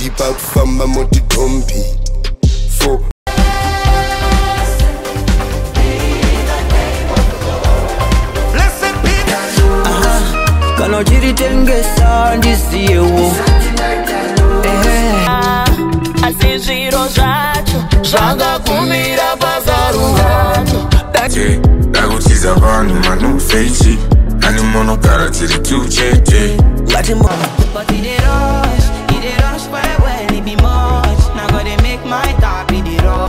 Dompi pakufamba moti dompi for Kana chiri tengesa ndisiyewo Asi zviro zvacho zvakakumira pazaruhato Dakutiza vanhu manufeiti Ani monogara tiri tuchete But he did rush well, he be much. Now gotta make my top, he did up.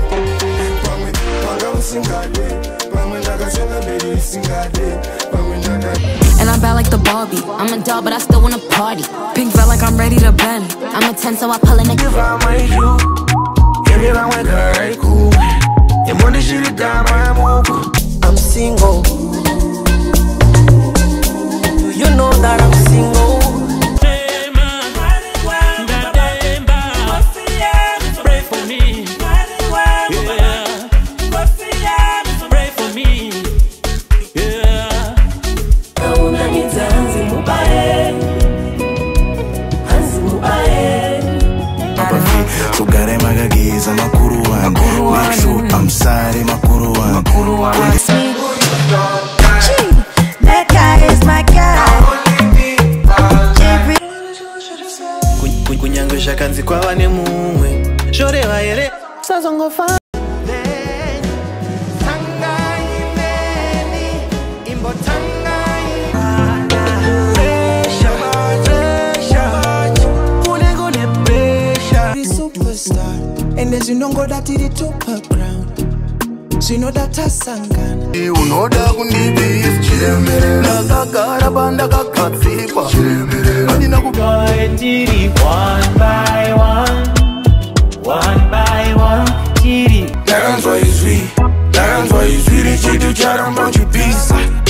And I'm bad like the Barbie. I'm a doll, but I still wanna party. Pink felt like I'm ready to bend. I'm a 10, so I pull in a I'm single. You know that I'm single. Pray for me. Pray for me. Sugare magagiza makuru wangu. Make sure I'm sorry makuru wangu. That guy is my guy. Kunyangisha kanzi kwa wane mumwe. Shore wa yere sazongofa. And as you know, go that to the top of ground. So you know that I sangana. You know that we need this chimere. Nakagara banda kakatsipa chimere. Adina Tiri one by one, tiri. That's why you sweet. That's why you sweet. Chitu charamba chipisa.